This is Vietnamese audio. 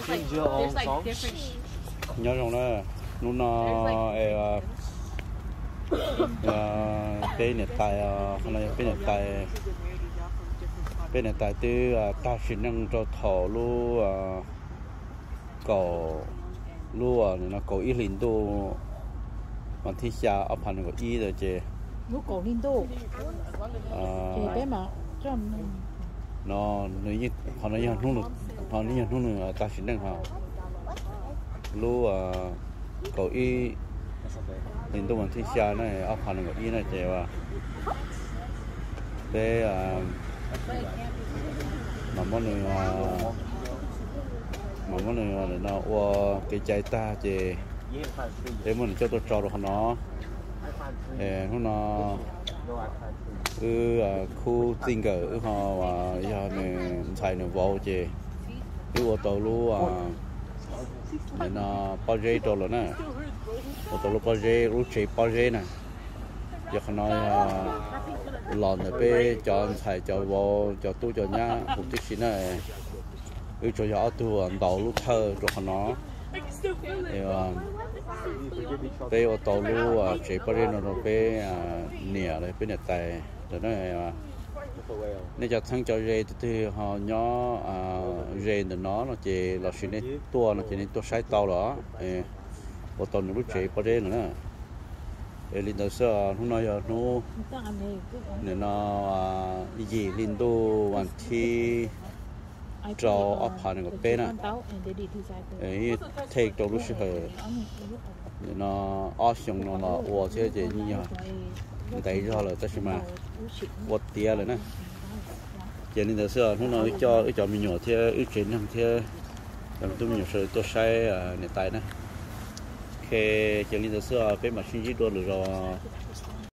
there's like different. nhớ rồi đó nó bên này tại bên này tại từ ta chỉ năng cho thọ lu cổ lu nó cổ ít linh đô mà thi xa ở phần của ít rồi chứ lúc cổ linh đô thì bé mà cho nó như họ nói như nó ta chỉ năng họ lu cổ ít linh đô mà thi xa này ở phần của ít này chứ và để mà món này là nó cái trái ta chứ để mình cho tôi cho được nó khu tinh cờ họ và giờ mình xài nó vào chứ cái ô tô lu nó bao dây rồi nè ô tô lu bao dây lu chế bao dây nè giờ họ nói lòn ở bên cho xài cho vào cho tôi cho nhá một chút xíu này cho gió tôi đầu lúc thơ cho nó bây ô tô lu chỉ có riêng nó bé nè đấy bên này tài rồi nó nên cho thằng cho dê thì họ nhó dê thì nó chỉ là chỉ nên tua nó chỉ nên tua sai tàu đó ô tô nó chỉ có riêng nữa linh đầu xưa nó nói nó nên nó gì linh đô hoàn thi cho ấp hành của bên à, ấy thay cho lúc xưa nó áp dụng nó là ô chế gì như vậy, đấy rồi là tất mà vượt tia rồi nè, cho nên là xưa nó nói cho mình nhỏ theo ít chuyện làm theo làm tôi mình nhỏ sợi tôi sai nền tài nè, khi cho nên là xưa bên mà suy nghĩ đôi rồi